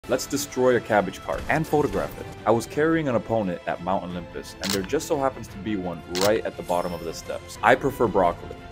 Let's destroy a cabbage cart and photograph it. I was carrying an opponent at Mount Olympus, and there just so happens to be one right at the bottom of the steps. I prefer broccoli.